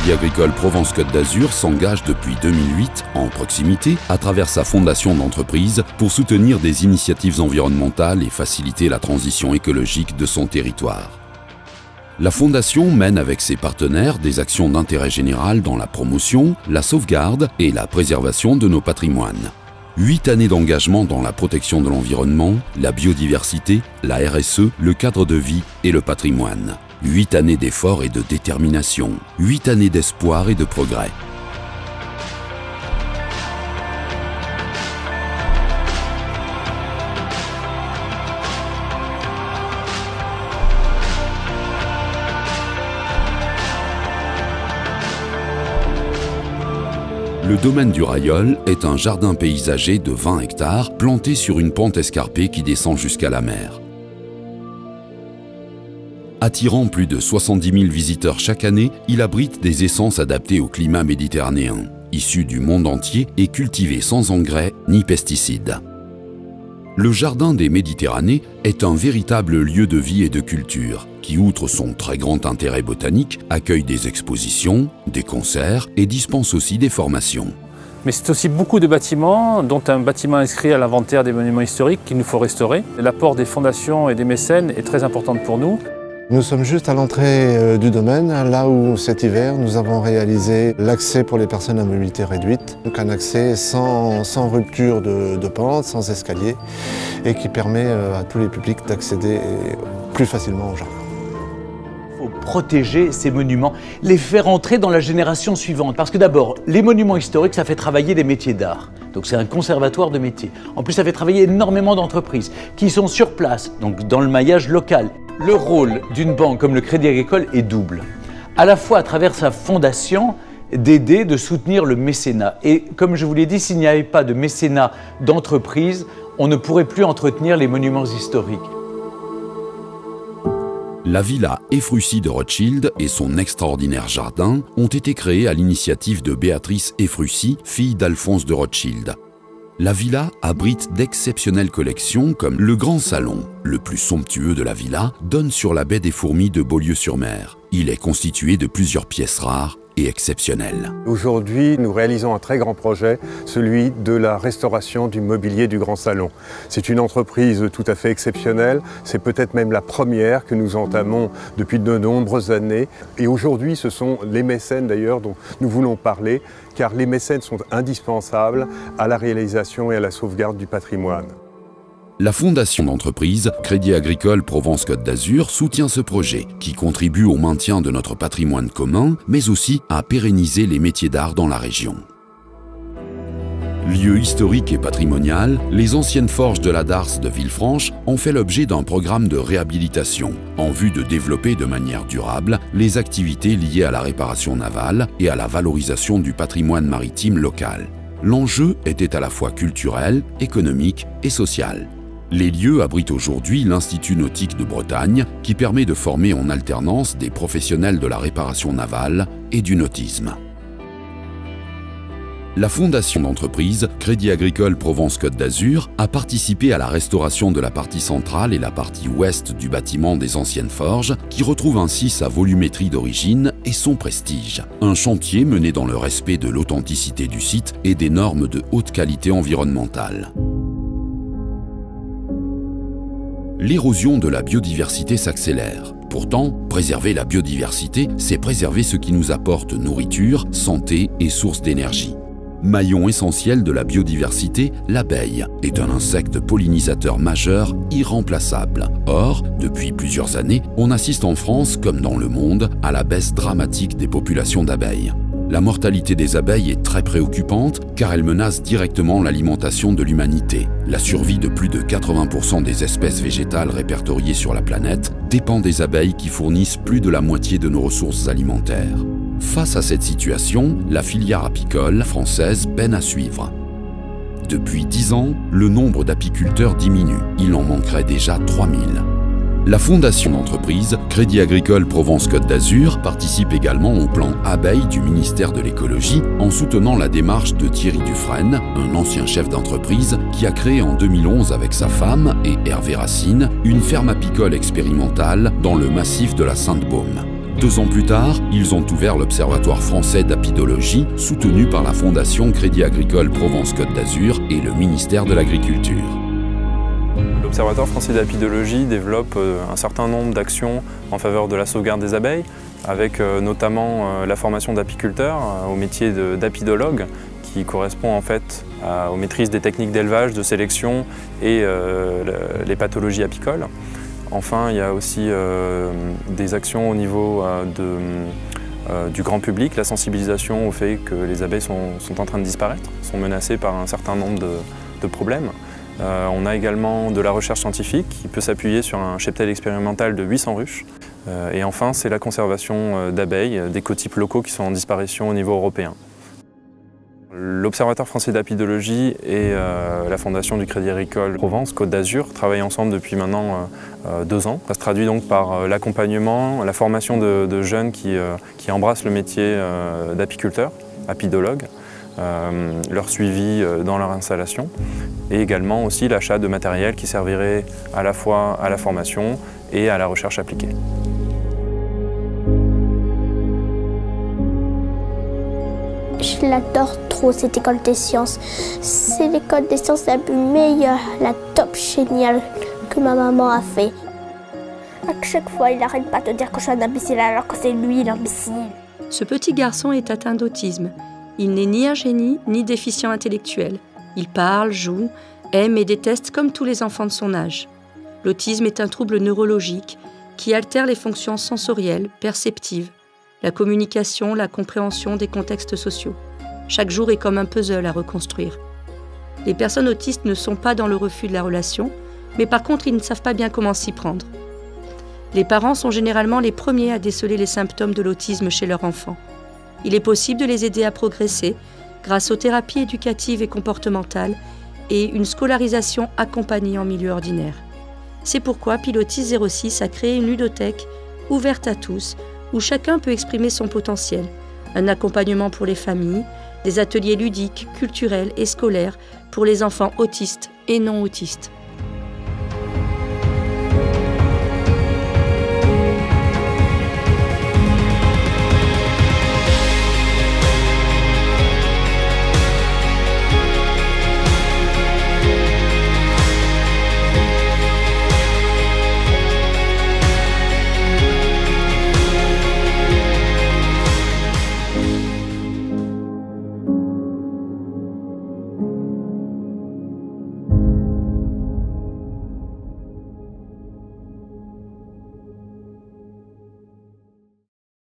Crédit Agricole Provence-Côte d'Azur s'engage depuis 2008 en proximité à travers sa fondation d'entreprise pour soutenir des initiatives environnementales et faciliter la transition écologique de son territoire. La Fondation mène avec ses partenaires des actions d'intérêt général dans la promotion, la sauvegarde et la préservation de nos patrimoines. 8 années d'engagement dans la protection de l'environnement, la biodiversité, la RSE, le cadre de vie et le patrimoine. 8 années d'efforts et de détermination. 8 années d'espoir et de progrès. Le domaine du Railleul est un jardin paysager de 20 hectares planté sur une pente escarpée qui descend jusqu'à la mer. Attirant plus de 70 000 visiteurs chaque année, il abrite des essences adaptées au climat méditerranéen, issues du monde entier et cultivées sans engrais ni pesticides. Le Jardin des Méditerranées est un véritable lieu de vie et de culture qui, outre son très grand intérêt botanique, accueille des expositions, des concerts et dispense aussi des formations. Mais c'est aussi beaucoup de bâtiments, dont un bâtiment inscrit à l'inventaire des monuments historiques qu'il nous faut restaurer. L'apport des fondations et des mécènes est très important pour nous. Nous sommes juste à l'entrée du domaine, là où cet hiver nous avons réalisé l'accès pour les personnes à mobilité réduite. Donc un accès sans rupture de pente, sans escalier, et qui permet à tous les publics d'accéder plus facilement au jardin. Il faut protéger ces monuments, les faire entrer dans la génération suivante. Parce que d'abord, les monuments historiques, ça fait travailler des métiers d'art. Donc c'est un conservatoire de métiers. En plus, ça fait travailler énormément d'entreprises qui sont sur place, donc dans le maillage local. Le rôle d'une banque comme le Crédit Agricole est double. À la fois à travers sa fondation, d'aider, de soutenir le mécénat. Et comme je vous l'ai dit, s'il n'y avait pas de mécénat d'entreprise, on ne pourrait plus entretenir les monuments historiques. La villa Ephrussi de Rothschild et son extraordinaire jardin ont été créés à l'initiative de Béatrice Ephrussi, fille d'Alphonse de Rothschild. La villa abrite d'exceptionnelles collections comme le Grand Salon, le plus somptueux de la villa, donne sur la baie des Fourmis de Beaulieu-sur-Mer. Il est constitué de plusieurs pièces rares et exceptionnelles. Aujourd'hui, nous réalisons un très grand projet, celui de la restauration du mobilier du Grand Salon. C'est une entreprise tout à fait exceptionnelle, c'est peut-être même la première que nous entamons depuis de nombreuses années. Et aujourd'hui, ce sont les mécènes d'ailleurs dont nous voulons parler, car les mécènes sont indispensables à la réalisation et à la sauvegarde du patrimoine. La fondation d'entreprise Crédit Agricole Provence-Côte d'Azur soutient ce projet qui contribue au maintien de notre patrimoine commun, mais aussi à pérenniser les métiers d'art dans la région. Lieu historique et patrimonial, les anciennes forges de la Darse de Villefranche ont fait l'objet d'un programme de réhabilitation en vue de développer de manière durable les activités liées à la réparation navale et à la valorisation du patrimoine maritime local. L'enjeu était à la fois culturel, économique et social. Les lieux abritent aujourd'hui l'Institut nautique de Bretagne qui permet de former en alternance des professionnels de la réparation navale et du nautisme. La fondation d'entreprise Crédit Agricole Provence-Côte d'Azur a participé à la restauration de la partie centrale et la partie ouest du bâtiment des anciennes forges qui retrouve ainsi sa volumétrie d'origine et son prestige. Un chantier mené dans le respect de l'authenticité du site et des normes de haute qualité environnementale. L'érosion de la biodiversité s'accélère. Pourtant, préserver la biodiversité, c'est préserver ce qui nous apporte nourriture, santé et source d'énergie. Maillon essentiel de la biodiversité, l'abeille est un insecte pollinisateur majeur irremplaçable. Or, depuis plusieurs années, on assiste en France, comme dans le monde, à la baisse dramatique des populations d'abeilles. La mortalité des abeilles est très préoccupante car elle menace directement l'alimentation de l'humanité. La survie de plus de 80% des espèces végétales répertoriées sur la planète dépend des abeilles qui fournissent plus de la moitié de nos ressources alimentaires. Face à cette situation, la filière apicole française peine à suivre. Depuis 10 ans, le nombre d'apiculteurs diminue. Il en manquerait déjà 3000. La fondation d'entreprise Crédit Agricole Provence-Côte d'Azur participe également au plan abeilles du ministère de l'écologie en soutenant la démarche de Thierry Dufresne, un ancien chef d'entreprise qui a créé en 2011 avec sa femme et Hervé Racine une ferme apicole expérimentale dans le massif de la Sainte-Baume. 2 ans plus tard, ils ont ouvert l'Observatoire français d'apidologie, soutenu par la Fondation Crédit Agricole Provence-Côte d'Azur et le ministère de l'Agriculture. L'Observatoire français d'apidologie développe un certain nombre d'actions en faveur de la sauvegarde des abeilles, avec notamment la formation d'apiculteurs au métier d'apidologue, qui correspond en fait aux maîtrises des techniques d'élevage, de sélection et les pathologies apicoles. Enfin, il y a aussi des actions au niveau du grand public, la sensibilisation au fait que les abeilles sont en train de disparaître, sont menacées par un certain nombre de problèmes. On a également de la recherche scientifique qui peut s'appuyer sur un cheptel expérimental de 800 ruches. Et enfin, c'est la conservation d'abeilles, d'écotypes locaux qui sont en disparition au niveau européen. L'Observatoire français d'apidologie et la Fondation du Crédit Agricole Provence-Côte d'Azur travaillent ensemble depuis maintenant 2 ans. Ça se traduit donc par l'accompagnement, la formation de jeunes qui embrassent le métier d'apiculteur, apidologue, leur suivi dans leur installation et également aussi l'achat de matériel qui servirait à la fois à la formation et à la recherche appliquée. Je l'adore trop, cette école des sciences. C'est l'école des sciences la plus meilleure, la top géniale que ma maman a fait. À chaque fois, il n'arrête pas de dire que je suis un imbécile alors que c'est lui l'imbécile. Ce petit garçon est atteint d'autisme. Il n'est ni un génie, ni déficient intellectuel. Il parle, joue, aime et déteste comme tous les enfants de son âge. L'autisme est un trouble neurologique qui altère les fonctions sensorielles, perceptives, la communication, la compréhension des contextes sociaux. Chaque jour est comme un puzzle à reconstruire. Les personnes autistes ne sont pas dans le refus de la relation, mais par contre, ils ne savent pas bien comment s'y prendre. Les parents sont généralement les premiers à déceler les symptômes de l'autisme chez leur enfant. Il est possible de les aider à progresser grâce aux thérapies éducatives et comportementales et une scolarisation accompagnée en milieu ordinaire. C'est pourquoi Pilotis 06 a créé une ludothèque ouverte à tous, où chacun peut exprimer son potentiel. Un accompagnement pour les familles, des ateliers ludiques, culturels et scolaires pour les enfants autistes et non autistes.